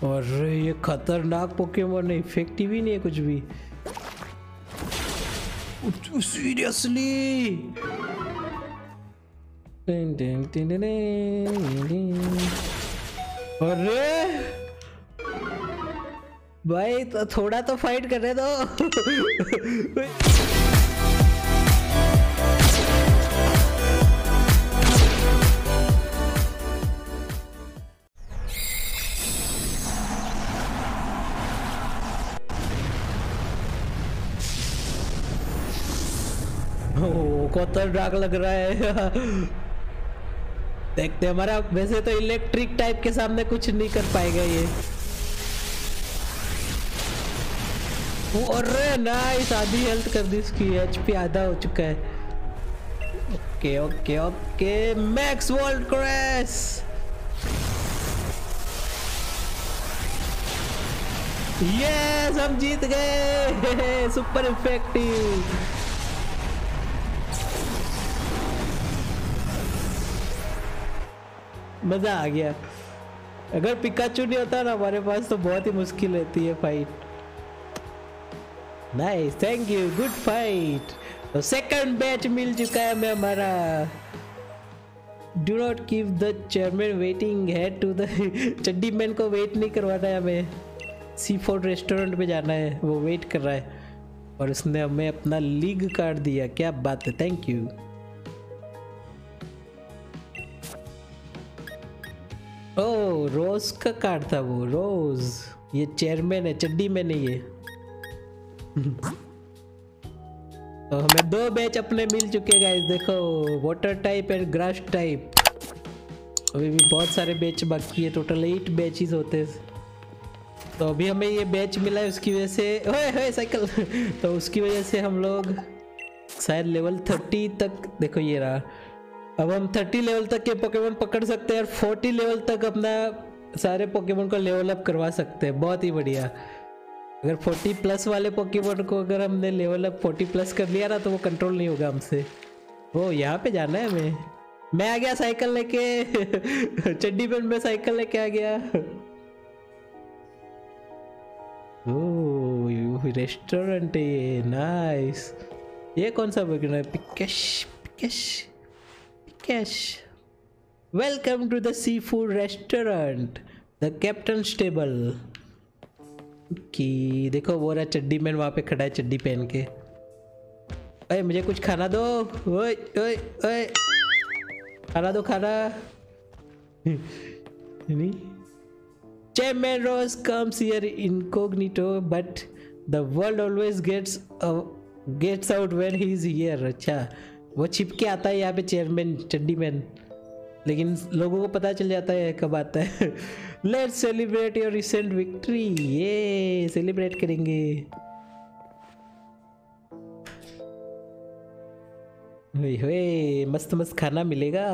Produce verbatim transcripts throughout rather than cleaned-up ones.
और ये खतरनाक पोकेमोन है, इफेक्टिव ही नहीं है कुछ भी। सीरियसली अरे भाई तो थोड़ा तो फाइट करने दो। खतरनाक लग रहा है। देखते हमारा वैसे तो इलेक्ट्रिक टाइप के सामने कुछ नहीं कर पाएगा ये। अरे नाइस, आधी हेल्थ कर दी इसकी, एचपी आधा हो चुका है। Okay okay okay, max world crash. Yes हम जीत गए। Super effective. मजा आ गया। अगर पिकाचू नहीं होता ना हमारे पास तो बहुत ही मुश्किल रहती है fight. Nice, thank you, good fight. तो सेकंड बैच मिल चुका है हमें हमारा। Do not keep the chairman waiting, head to the chairman को वेट नहीं करवाना है हमें। सी फूड रेस्टोरेंट पे जाना है, वो वेट कर रहा है और उसने हमें अपना लीग कार्ड दिया। क्या बात है, थैंक यू। ओ रोज का कार्ड था वो, रोज। ये चेयरमैन है, चड्डी में नहीं है। तो हमें दो बैच अपने मिल चुके गाइस, देखो water type and grass type. अभी भी बहुत सारे बैच बाकी है, टोटल एट बैचेस होते हैं। तो अभी हमें ये बैच मिला है, उसकी वजह से ओए ओए साइकिल। तो उसकी वजह से हम लोग शायद लेवल थर्टी तक, देखो ये रहा। अब हम थर्टी लेवल तक के पोकेमोन पकड़ सकते हैं और फोर्टी लेवल तक अपना सारे पोकेमोन को लेवल अप करवा सकते हैं। बहुत ही बढ़िया। अगर फोर्टी प्लस वाले पोकेमोन को अगर हमने लेवल अप फोर्टी प्लस कर लिया ना तो वो कंट्रोल नहीं होगा हमसे। वो यहाँ पे जाना है हमें। मैं आ गया साइकिल लेके। चड्डी पेन में साइकिल लेके आ गया। ओह रेस्टोरेंट है ये, नाइस। ये कौन सा पोकेमोन है? पिकेश पिकेश पिकेश। Welcome to the seafood restaurant, the captain's table. कि देखो वो रहा चड्डी मैन वहाँ पे खड़ा है चड्डी पहन के। अरे मुझे कुछ खाना दो। ओए ओए ओए, खाना दो खाना। नहीं, Chairman Ross comes here incognito, but the world always gets uh, gets out when he is here। अच्छा, वो छिप के आता है यहाँ पे चेयरमैन चड्डी मैन, लेकिन लोगों को पता चल जाता है कब आता है। Let's celebrate your recent victory. ये सेलिब्रेट करेंगे। हुए हुए मस्त मस्त खाना मिलेगा।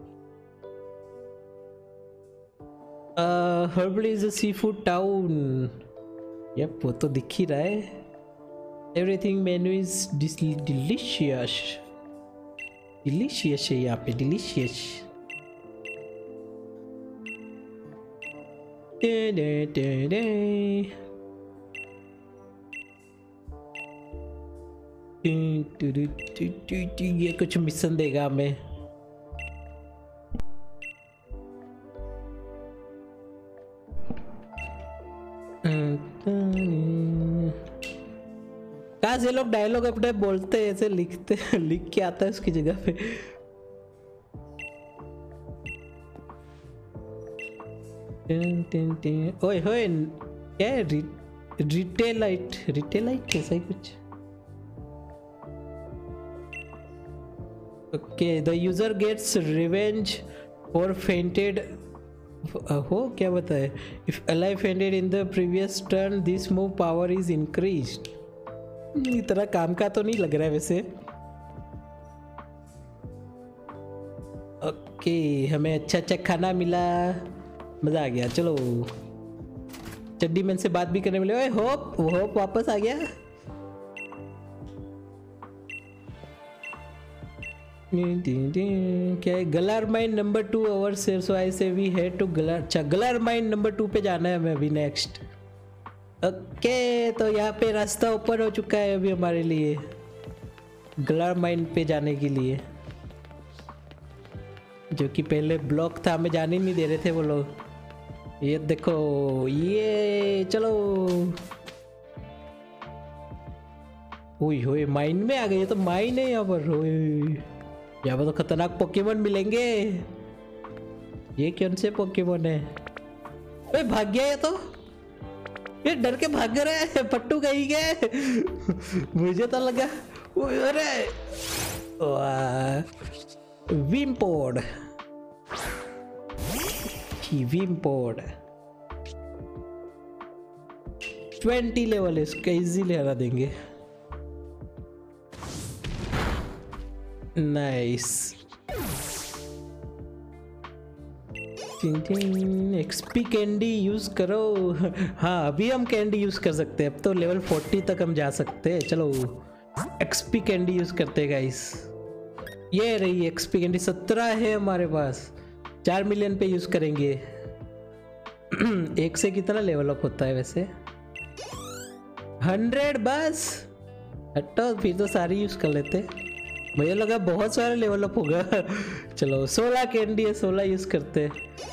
हर्बल is a seafood town. Yup वो तो दिख ही रहा है। Everything menu is delicious. Delicious है यहाँ पे, डिलीशियस। दे दे दे दे। ये कुछ मिशन देगा हमें। कहाँ से लोग डायलॉग अपने बोलते हैं, ऐसे लिखते लिख के आता है उसकी जगह पे। ओए होए क्या है? रि, रिटेलाइट रिटेलाइट ऐसा ही कुछ। Okay, the user gets revenge for fainted. हो क्या बताए? If alive fainted in the previous turn this move power is increased. इतना काम का तो नहीं लग रहा है वैसे। ओके, हमें अच्छा अच्छा खाना मिला, मजा आ गया। चलो चड्डी मैन से बात भी करने मिले। ओए होप, होप वापस आ गया। क्या है? Galar mine number two over से सो आई से वी हेड टू गलार। अच्छा गलार माइन नंबर टू पे जाना है हमें अभी नेक्स्ट। ओके तो यहाँ पे रास्ता ओपन हो चुका है अभी हमारे लिए गलार माइन पे जाने के लिए, जो कि पहले ब्लॉक था हमें जाने नहीं दे रहे थे वो लोग। ये देखो ये चलो। ओए होए माइन में आ गए, ये तो माइन है यहाँ पर। ओए यहाँ पर तो खतरनाक पोकेमोन मिलेंगे। ये कौन से पोकेमोन है? ओए भाग गया ये तो, ये डर के भाग रहे हैं। पट्टू कहीं गए मुझे तो लगा। ओए अरे विम्पोड विम्पोड ट्वेंटी लेवल है इसका, इजीली हरा देंगे। नाइस। एक्सपी कैंडी यूज करो। हाँ अभी हम कैंडी यूज कर सकते हैं, अब तो लेवल फोर्टी तक हम जा सकते हैं। चलो एक्सपी कैंडी यूज करते हैं गाइस। ये रही एक्सपी कैंडी, सत्रह है हमारे पास, चार मिलियन पे यूज करेंगे। एक से कितना लेवल अप होता है वैसे? हंड्रेड बस। हटो फिर तो सारी यूज कर लेते, मुझे लगा बहुत सारा लेवल अप होगा। चलो सोलह कैंडी है, सोलह यूज करते।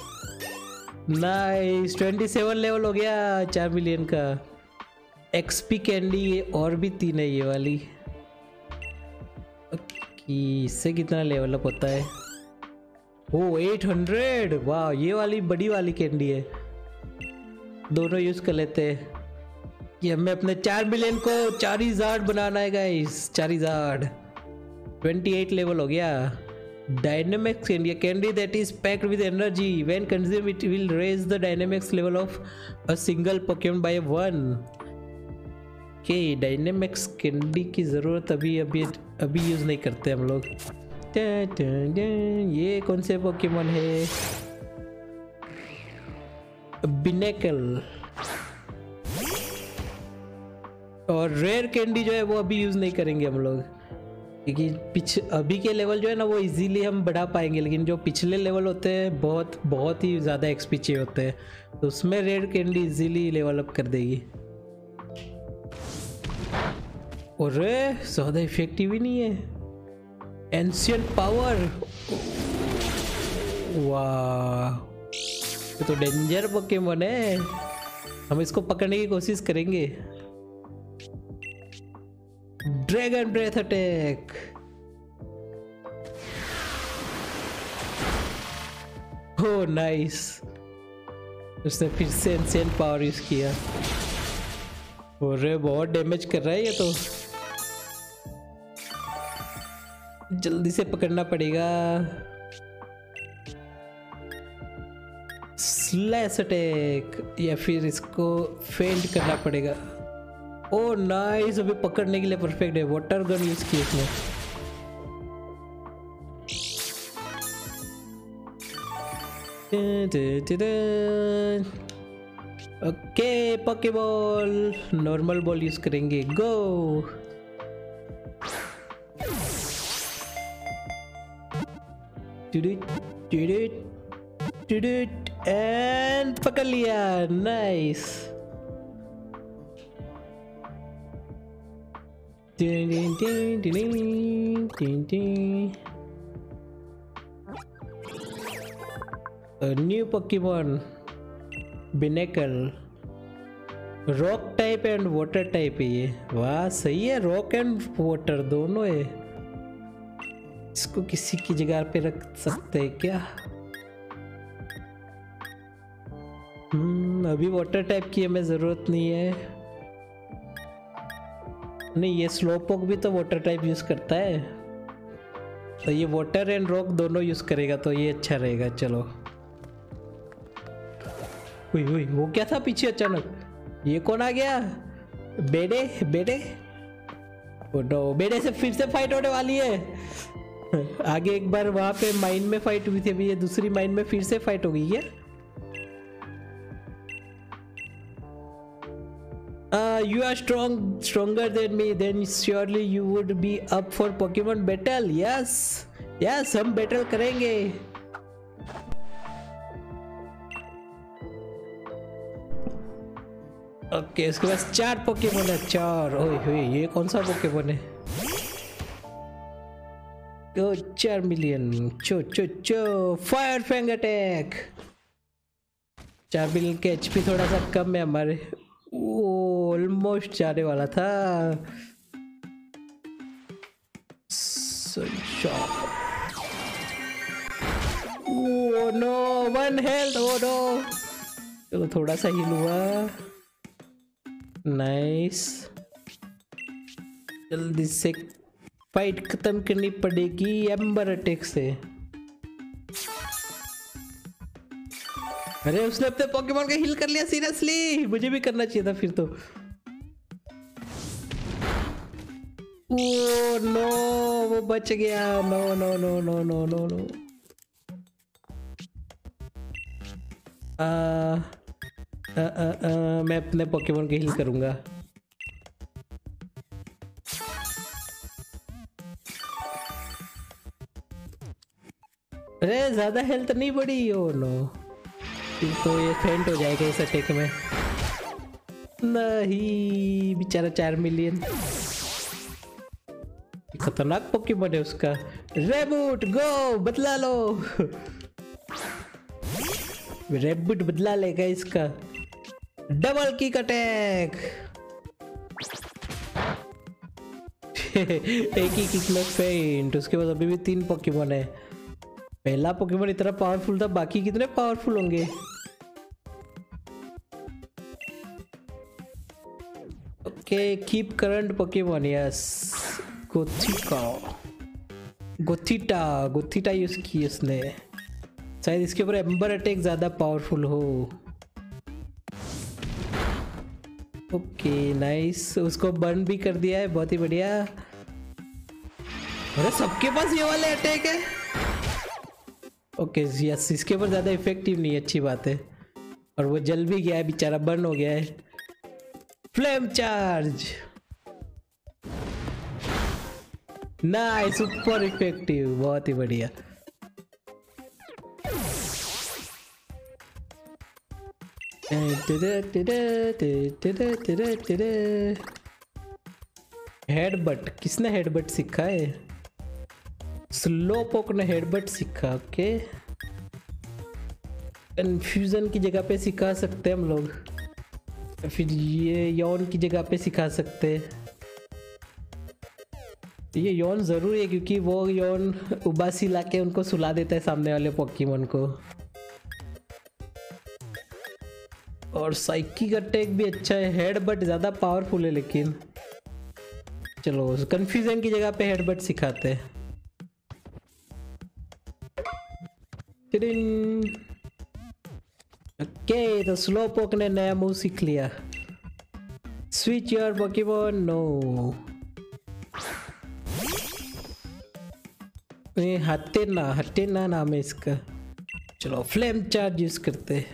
नाइस ट्वेंटी सेवन लेवल हो गया चार मिलियन का। एक्सपी कैंडी और भी तीन है ये वाली। ओके इससे कितना लेवल अप होता है? Oh eight hundred. वाह ये वाली बड़ी वाली कैंडी है, दोनों यूज कर लेते हैं। ये हमें अपने चार मिलियन को चारिज़ार्ड बनाना है गाइस। चारिज़ार्ड अट्ठाईस लेवल हो गया। Dynamax candy, candy that is packed with energy, when consume it will raise the Dynamax level of a single Pokemon by one. के डायनेमिक्स कैंडी की जरूरत अभी अभी अभी यूज नहीं करते हम लोग। ये कौन से पोकेमॉन है? बिनेकल। और रेयर कैंडी जो है वो अभी यूज नहीं करेंगे हम लोग, क्योंकि पिछ अभी के लेवल जो है ना वो इजीली हम बढ़ा पाएंगे, लेकिन जो पिछले लेवल होते हैं बहुत बहुत ही ज़्यादा एक्सपी चाहिए होते हैं, तो उसमें rare candy easily level up कर देगी। और ज़्यादा इफेक्टिव ही नहीं है। एंशिएंट पावर, वाह ये तो डेंजर पोकेमॉन है, हम इसको पकड़ने की कोशिश करेंगे। Dragon breath attack. हो नाइस, उसने फिर से एंशिएंट पावर यूज किया। और बहुत डैमेज कर रहा है ये तो, जल्दी से पकड़ना पड़ेगा। स्लैश अटैक, या फिर इसको फेंट करना पड़ेगा। ओ नाइस, अभी पकड़ने के लिए परफेक्ट है। वाटर गन यूज की इसने। Okay Pokeball, normal ball use करेंगे। गो। एंड पकड़ लिया, nice. New Pokemon Binacle, rock type and water type है ये। वाह सही है, रॉक एंड वाटर दोनों है। इसको किसी की जगह पे रख सकते हैं क्या? हम्म अभी वाटर टाइप की हमें जरूरत नहीं है। नहीं ये स्लोपोक भी तो वाटर टाइप यूज करता है, तो ये वाटर एंड रॉक दोनों यूज करेगा, तो ये अच्छा रहेगा। चलो उई उई वो क्या था पीछे अचानक? ये कौन आ गया? बेडे बेडे ओ नो, बेडे से फिर से फाइट होने वाली है। आगे एक बार वहां पे माइन में फाइट हुई थी, अभी ये दूसरी माइन में फिर से फाइट हो गई है। Uh, you are strong, stronger than me. Then surely you would be up for Pokemon battle. Yes, yes हम बैटल करेंगे। ओके इसके पास चार पोकेमोन है, चार। ओए होए ये कौन सा पोकेमोन है? ओ चार मिलियन। चो चो चो फायर फैंग अटैक। चार मिलियन के एचपी थोड़ा सा कम है हमारे। ओ ऑलमोस्ट जाने वाला था। Oh no one health. Oh no चलो थोड़ा सा हील हुआ। नाइस जल्दी से फाइट खत्म करनी पड़ेगी एम्बर अटैक से। अरे उसने अपने पोकेमोन का हील कर लिया। सीरियसली मुझे भी करना चाहिए था फिर तो। ओ नो वो बच गया। No no no no no no no आ, आ, आ, आ, मैं अपने पोकेमोन के हील करूंगा। अरे ज्यादा हेल्थ नहीं बढ़ी। ओ नो फिर तो ये फेंट हो जाएगा इस अटैक में। नहीं बेचारा चार मिलियन। खतरनाक पोकेमोन है उसका। रेबूट गो बदला लो। रेबूट बदला लेगा इसका। Double kick attack. एक ही किक में फेंट। उसके बाद अभी भी तीन पोकेमोन है। पहला पोकेमोन इतना पावरफुल था, बाकी कितने पावरफुल होंगे। Okay keep current Pokemon. Yes गोथिका गोथिटा गोथिटा यूज की उसने। शायद इसके ऊपर एम्बर अटैक ज्यादा पावरफुल हो। ओके नाइस उसको बर्न भी कर दिया है। बहुत ही बढ़िया। अरे सबके पास ये वाले अटैक है। ओके यस इसके ऊपर ज्यादा इफेक्टिव नहीं है। अच्छी बात है। और वो जल भी गया है बेचारा, बर्न हो गया है। Flame charge nice super effective. बहुत ही बढ़िया। हेडबट किसने हेडबट सीखा है? स्लो पोक ने हेडबट सीखा। ओके कंफ्यूजन की जगह पे सिखा सकते हैं हम लोग। फिर ये यौन की जगह पे सिखा सकते हैं। ये यौन जरूरी है क्योंकि वो यौन उबासी लाके उनको सुला देता है सामने वाले पोकेमोन को। और साइकिक अटैक भी अच्छा है। हेडबट ज्यादा पावरफुल है लेकिन चलो कंफ्यूजन की जगह पे हेडबट सिखाते हैं। ओके तो स्लो पोक ने नया मूव सीख लिया। Switch your Pokemon. नो ये हटेना हटेना नाम है इसका। चलो फ्लेम चार्ज यूज करते हैं।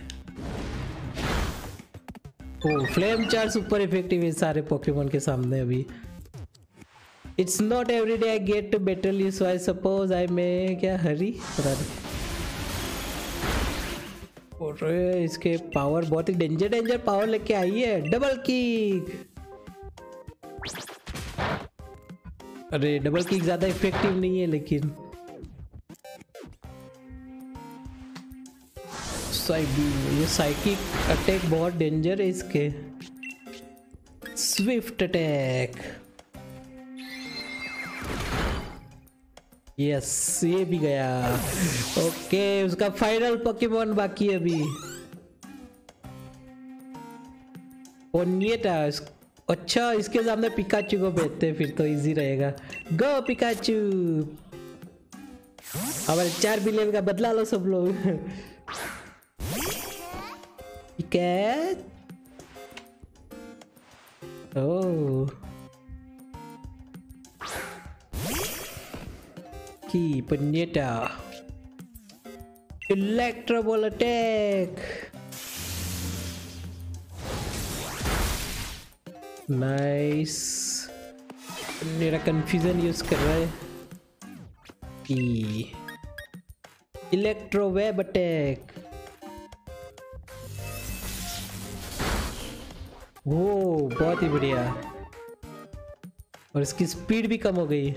Oh flame charge super effective है सारे पोकेमोन के सामने अभी। It's not every day I get to battle you so I suppose I may क्या हरी। और इसके पावर बहुत ही डेंजर डेंजर पावर लेके आई है। Double kick. अरे डबल किक ज्यादा इफेक्टिव नहीं है लेकिन। ये साइकिक अटैक बहुत डेंजर है इसके। Swift attack. यस ये भी गया। ओके उसका फाइनल पोकेमोन बाकी है अभी। पोनिएटा। अच्छा इसके सामने पिकाचू को भेजते हैं फिर तो इजी रहेगा। Go Pikachu. हमारे चार बिलियन का बदला लो सब लोग। क्या? ओह की पन्नेटा। Electro ball attack. नाइस। मेरा कंफ्यूजन यूज कर रहा है। की इलेक्ट्रो वेब अटैक। वो बहुत ही बढ़िया, और इसकी स्पीड भी कम हो गई।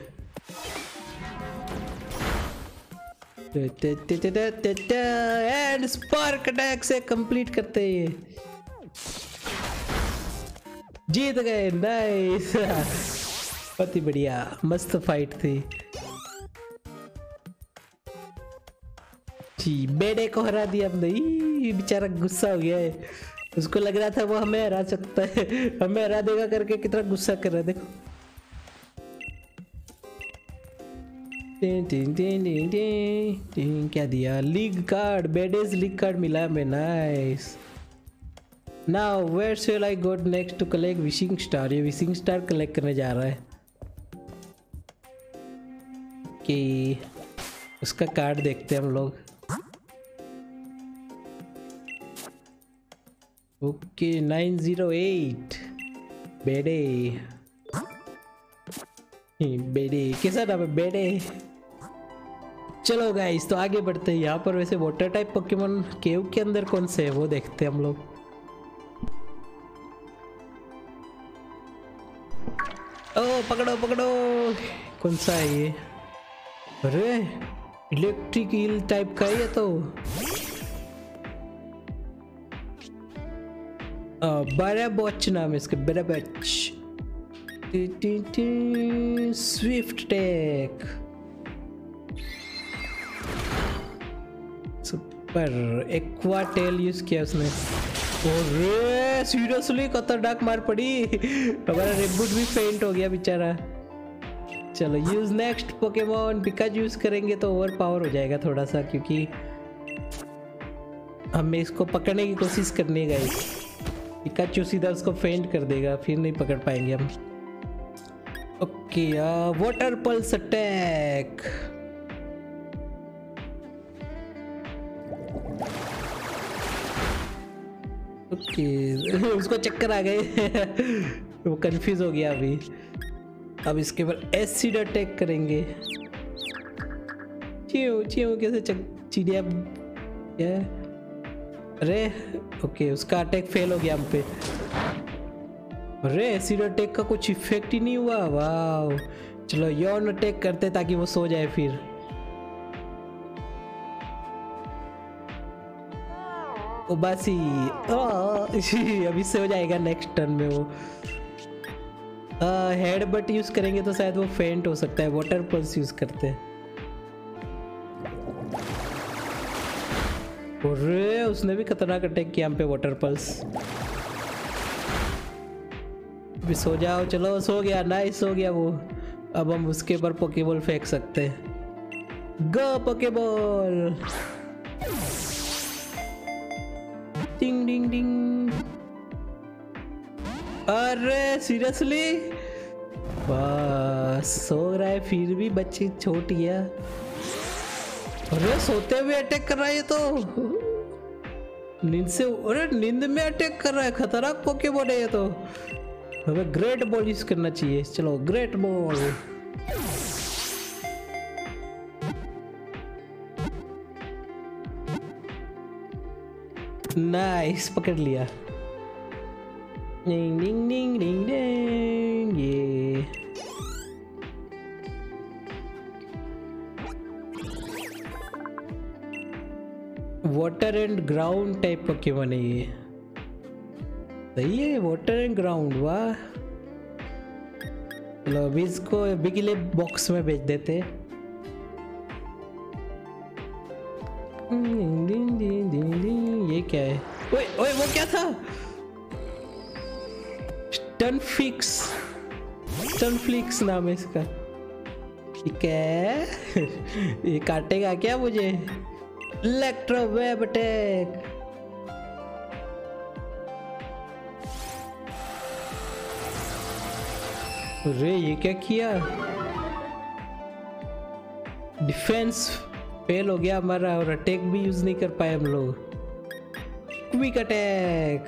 एंड स्पार्क अटैक से कंप्लीट करते ही जीत गए। नाइस, बहुत ही बढ़िया, मस्त फाइट थी जी। बेड़े को हरा दिया हमने। बेचारा गुस्सा हो गया है, उसको लग रहा था वो हमें हरा सकता है, हमें हरा देगा करके कितना गुस्सा कर रहा है देखो। टिन टिन टिन टिन टिन टिन, क्या दिया? लीग कार्ड, बेडेज लीग कार्ड मिला हमें। Nice. Now where shall I go next to collect wishing star? ये विशिंग स्टार कलेक्ट करने जा रहा है कि उसका कार्ड देखते हैं हम लोग। ओके नाइन जीरो एट, बेडे बेडे कैसा नाम है? बेडे। चलो गाइस, तो आगे बढ़ते हैं। यहाँ पर वैसे वाटर टाइप पोकेमोन केव के अंदर कौन से है वो देखते हैं हम लोग। ओ पकड़ो पकड़ो, कौन सा है ये? अरे इलेक्ट्रिक ईल टाइप का ही है तो। बराबोच नाम है इसके, बराबोच। स्विफ्ट टेक, सुपर। एक्वा टेल यूज किया उसने। अरे सीरियसली खतरनाक मार पड़ी, हमारा रेबूट भी फेंट हो गया बेचारा। चलो use next Pokemon. Pikachu use करेंगे तो ओवर पावर हो जाएगा थोड़ा सा, क्योंकि हमें इसको पकड़ने की कोशिश करनी है गाइस। पिकाचू सीधा उसको फेंट कर देगा, फिर नहीं पकड़ पाएंगे हम। Okay, water pulse attack. Okay उसको चक्कर आ गए वो कंफ्यूज हो गया अभी। अब इसके ऊपर एसिड अटैक करेंगे। चियो चियो कैसे चिड़िया क्या? अरे ओके, उसका अटैक फेल हो गया हम पे। अरे एसिड अटैक का कुछ इफेक्ट ही नहीं हुआ। वाह, चलो यौन अटैक करते ताकि वो सो जाए फिर। उबासी अभी से हो जाएगा नेक्स्ट टर्न में वो। हेड बट यूज करेंगे तो शायद वो फेंट हो सकता है। वाटर पल्स यूज करते हैं। अरे उसने भी खतरनाक अटैक किया हम पे, वाटर पल्स। अभी सो जाओ, चलो सो गया। नाइस, सो गया वो। अब हम उसके ऊपर पोकेबॉल फेंक सकते हैं। Go Pokeball. डिंग डिंग डिंग। अरे सीरियसली, बस सो रहा है फिर भी बच्ची छोट गया। अरे सोते हुए अटैक कर रहा है ये तो, नींद से। अरे नींद में अटैक कर रहा है, खतरनाक पोकेमोन है ये तो। हमें ग्रेट बॉल यूज करना चाहिए। चलो ग्रेट बॉल। नाइस, पकड़ लिया। डिंग डिंग डिंग डिंग डिंग। ये water and ground type Pokemon है ये। सही है, वाटर एंड ग्राउंड। वाह, चलो अभी इसको अभी के लिए बॉक्स में भेज देते। ये क्या है? ओए ओए वो क्या था? स्टनफ्लिक्स, स्टनफ्लिक्स नाम है इसका। ठीक है ये काटेगा क्या मुझे? Electro web attack. अरे ये क्या किया? डिफेंस फेल हो गया हमारा, और अटैक भी यूज नहीं कर पाए हम लोग। Quick attack.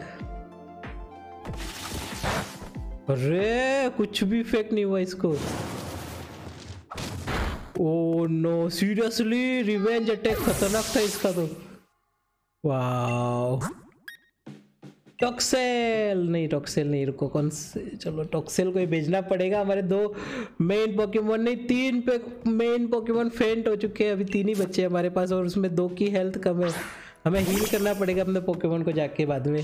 अरे कुछ भी इफेक्ट नहीं हुआ इसको। Oh no seriously revenge attack खतरनाक था इसका तो। वाह टॉक्सेल नहीं टॉक्सेल नहीं रुको कौन से चलो टॉक्सेल को ही भेजना पड़ेगा। हमारे दो मेन पोकेमोन नहीं तीन पे मेन पोकेमोन फेंट हो चुके हैं, अभी तीन ही बच्चे हैं हमारे पास और उसमें दो की हेल्थ कम है। हमें हील करना पड़ेगा अपने पोकेमोन को जाके बाद में।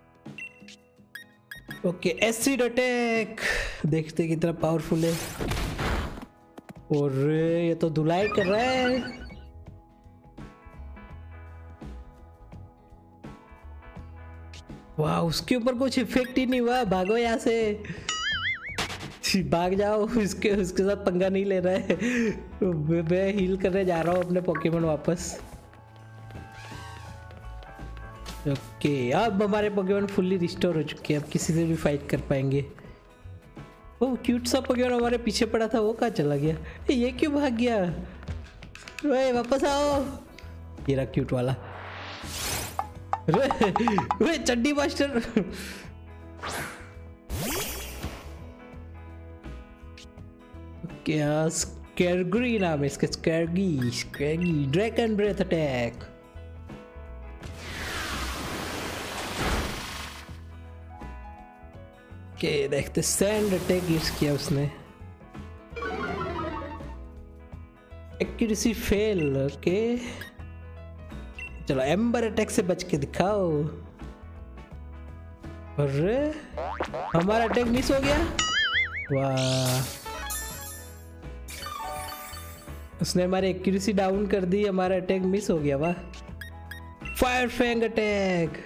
ओके एसिड अटैक देखते कितना पावरफुल है। और ये तो धुलाई कर रहा है। वाह उसके ऊपर कुछ इफेक्ट ही नहीं हुआ। भागो यहाँ से भाग जाओ, उसके उसके साथ पंगा नहीं ले रहा है। मैं हील करने जा रहा हूँ अपने पोकेमोन वापस। ओके अब हमारे पोकेमोन फुल्ली रिस्टोर हो चुके हैं, अब किसी से भी फाइट कर पाएंगे। वो क्यूट सा पोकेमोन हमारे पीछे पड़ा था वो कहाँ चला गया? ये क्यों भाग गया? वे वापस आओ। ये रहा क्यूट वाला। वे वे चड्डी मास्टर। क्या स्कैर्गी नाम है इसका? स्कैर्गी स्कैर्गी ड्रैगन ब्रेथ अटैक। ओके देखते सैंड अटैक यूज किया उसने। Accuracy fail. ओके चलो एम्बर अटैक से बच के दिखाओ। अरे हमारा अटैक मिस हो गया। वाह उसने हमारी एक्यूरेसी डाउन कर दी, हमारा अटैक मिस हो गया। वाह फायर फैंग अटैक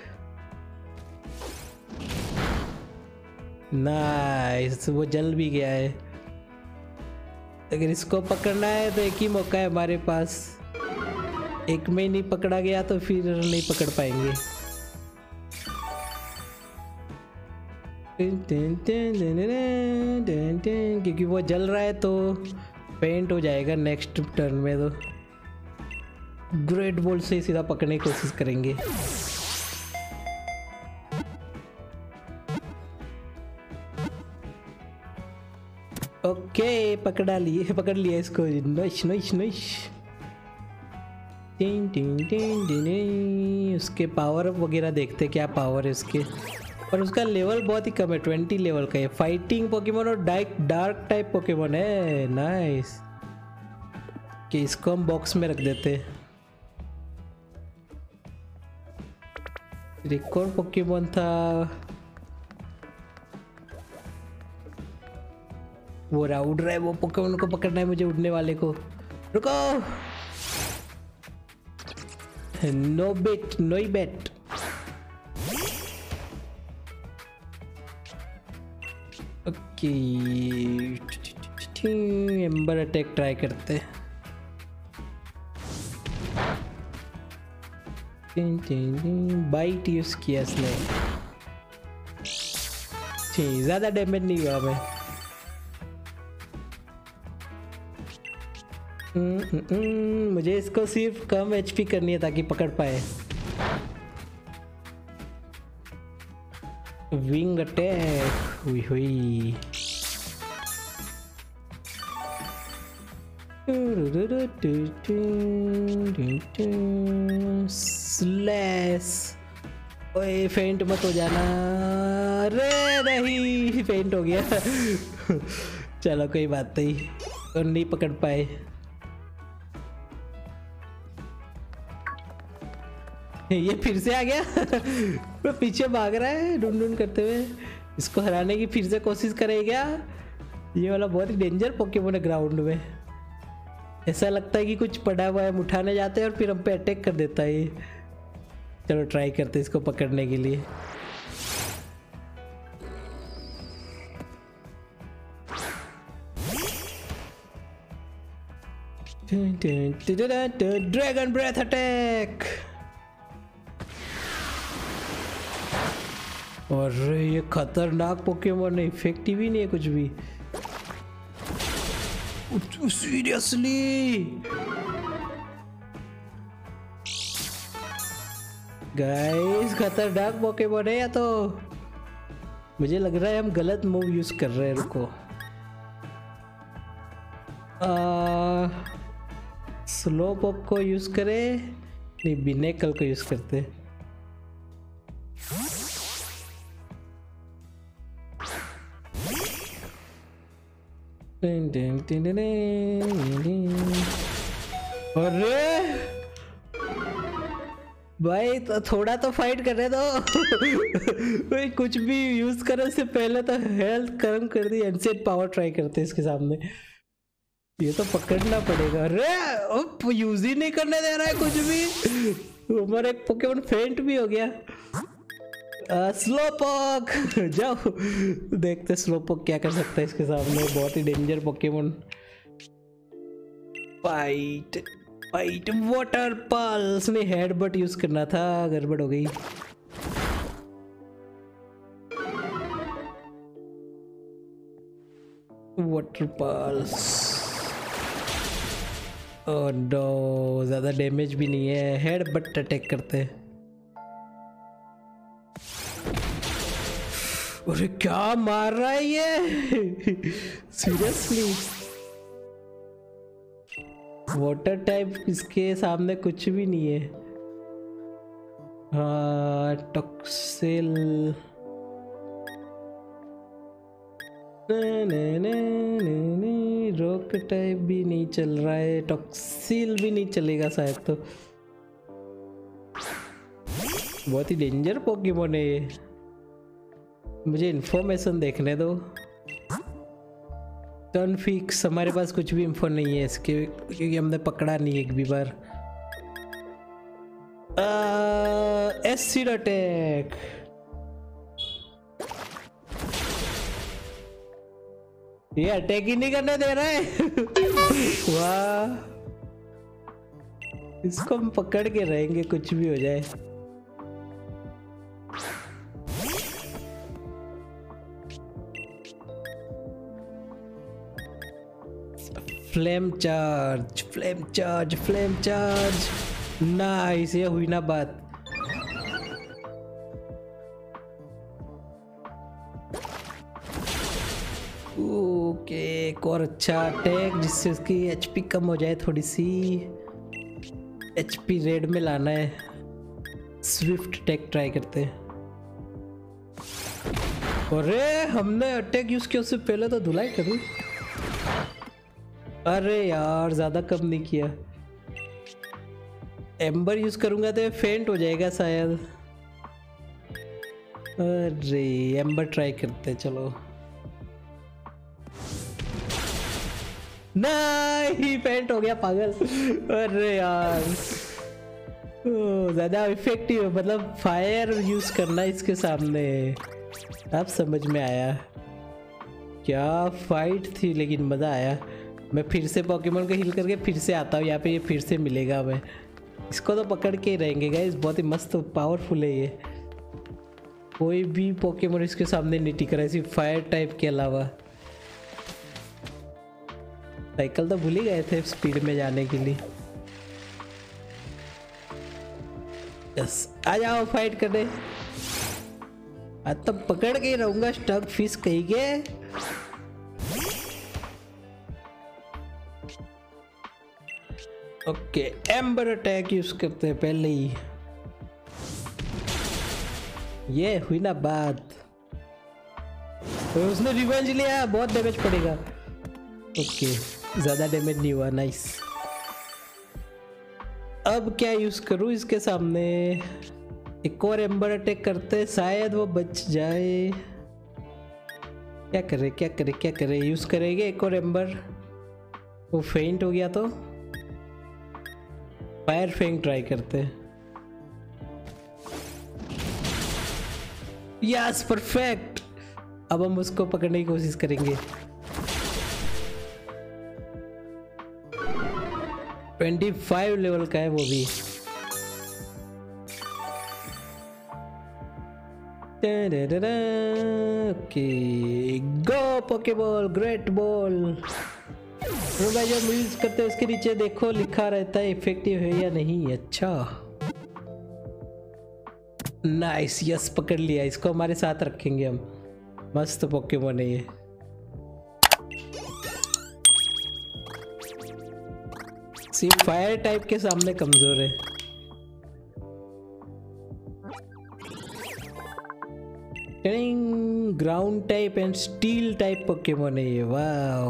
नाइस, वो जल भी गया है। अगर इसको पकड़ना है तो एक ही मौका है हमारे पास, एक में नहीं पकड़ा गया तो फिर नहीं पकड़ पाएंगे। क्योंकि वो जल रहा है तो पेंट हो जाएगा नेक्स्ट टर्न में। तो ग्रेट बॉल से सीधा पकड़ने की कोशिश करेंगे। ओके पकड़ा लिए पकड़ लिया इसको। Nice nice nice. टिन टिन टिन टिन। उसके पावर वगैरह देखते क्या पावर है उसके। और उसका लेवल बहुत ही कम है, ट्वेंटी लेवल का है। फाइटिंग पोकेमोन और डार्क डार्क टाइप पोकेमोन है। नाइस कि इसको हम बॉक्स में रख देते। एक और पोकेमोन था वो रहा उड़ रहा है, वो पोकेमोन को पकड़ना है मुझे, उड़ने वाले को। रुको no bet no bet. Okay ember attack try करते। बाइट यूज किया इसने, ज्यादा डैमेज नहीं हुआ हमें। मुझे इसको सिर्फ कम एचपी करनी है ताकि पकड़ पाए। विंग अटैक हुई हुई। स्लैश। ओए फेंट मत हो जाना। अरे नहीं फेंट हो गया। चलो कोई बात नहीं, और नहीं पकड़ पाए। ये फिर से आ गया। वो पीछे भाग रहा है ढूंढ ढूंढ करते हुए। इसको हराने की फिर से कोशिश करेगा। ये वाला बहुत ही डेंजर पोकेमोन है ग्राउंड में। ऐसा लगता है कि कुछ पड़ा हुआ है, हम उठाने जाते हैं और फिर हम पे अटैक कर देता है ये। चलो ट्राई करते हैं इसको पकड़ने के लिए। Dragon breath attack. और ये खतरनाक पोकेमोन है, इफेक्टिव ही नहीं है कुछ भी। सीरियसली गाइस खतरनाक पोकेमोन है या तो। मुझे लग रहा है हम गलत मूव यूज कर रहे हैं। रुको आ... स्लो पॉप को यूज करें, नहीं बिनेकल को यूज करते। अरे भाई तो थोड़ा तो फाइट कर रहे दो। भाई कुछ भी यूज करने से पहले तो हेल्थ कम कर दी। एंसेट पावर ट्राई करते इसके सामने, ये तो पकड़ना पड़ेगा। अरे यूज ही नहीं करने दे रहा है कुछ भी। हमारा एक पोकेमॉन फेंट भी हो गया। स्लोपोक जाओ, देखते स्लोपोक क्या कर सकता है इसके सामने। बहुत ही danger Pokemon. Fight fight water pulse, नहीं हेडबट यूज करना था, गड़बड़ हो गई। वाटर पल्स, ओह नो, ज्यादा डैमेज भी नहीं है। हेडबट अटैक करते हैं। अरे क्या मार रहा है ये। सीरियसली वाटर टाइप इसके सामने कुछ भी नहीं है। हाँ टॉक्सिल, ने ने ने ने ने रॉक टाइप भी नहीं चल रहा है, टॉक्सिल भी नहीं चलेगा शायद। तो बहुत ही डेंजर पोकेमॉन है ये। मुझे इन्फॉर्मेशन देखने दो। टर्नफिक्स, हमारे पास कुछ भी इंफो नहीं है इसके, क्योंकि हमने पकड़ा नहीं एक भी बार। एसिड अटैक, ये अटैक ही नहीं करने दे रहा है। वाह, इसको हम पकड़ के रहेंगे कुछ भी हो जाए। Flame charge, flame charge, flame charge. Nice, ये हुई ना बात। ओके, एक और अच्छा अटैक जिससे उसकी एचपी कम हो जाए थोड़ी सी। एचपी रेड में लाना है। स्विफ्ट अटैक ट्राई करते हैं। अरे हमने अटैक यूज किया उससे पहले तो धुलाई करूं। अरे यार ज्यादा कम नहीं किया। एम्बर यूज करूंगा तो फेंट हो जाएगा शायद। अरे एम्बर ट्राई करते चलो। नहीं, फेंट हो गया पागल। अरे यार ज्यादा इफेक्टिव है, मतलब फायर यूज करना इसके सामने। अब समझ में आया। क्या फाइट थी, लेकिन मजा आया। मैं फिर से पोकेमॉन को हील करके फिर से आता हूँ यहाँ पे। ये फिर से मिलेगा हमें। इसको तो पकड़ के ही रहेंगे गाइस। बहुत ही मस्त पावरफुल है ये। कोई भी पोकेमॉन इसके सामने नहीं टिक रहा है, सिर्फ फायर टाइप के अलावा। साइकिल तो भूल ही गए थे स्पीड में जाने के लिए। यस, आ जाओ फाइट करने। आज तो पकड़ के ही रहूंगा स्टग फिश कहीं के। ओके, एम्बर अटैक यूज करते हैं पहले ही। ये हुई ना बात। तो उसने रिवेंज लिया, बहुत डैमेज पड़ेगा। ओके, ज्यादा डैमेज नहीं हुआ। नाइस। अब क्या यूज करूं इसके सामने। एक और एम्बर अटैक करते हैं, शायद वो बच जाए। क्या करे क्या करे क्या करे। यूज करेंगे एक और एम्बर। वो फेंट हो गया तो फायर फेंग ट्राई करते हैं। Yes, perfect. अब हम उसको पकड़ने की कोशिश करेंगे। पच्चीस लेवल का है वो भी। Okay, go Pokeball, great ball. तो भाई जब यूज करते हैं उसके नीचे देखो लिखा रहता है इफेक्टिव है या नहीं। अच्छा, नाइस। यस, पकड़ लिया। इसको हमारे साथ रखेंगे हम। मस्त पोकेमॉन है ये। सिर्फ फायर टाइप के सामने कमजोर है। Ground type and steel type Pokemon है ये। वाह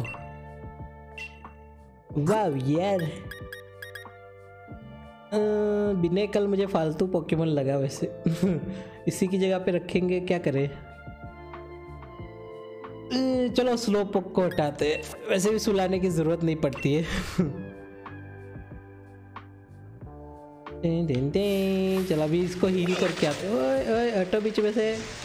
वाह यार, बिना कल मुझे फालतू पोकेमोन लगा वैसे। इसी की जगह पे रखेंगे, क्या करें। चलो स्लो पोक को हटाते हैं, वैसे भी सुलाने की जरूरत नहीं पड़ती है। चल अभी इसको हील करके आते। ओए ओए हटो बीच में से।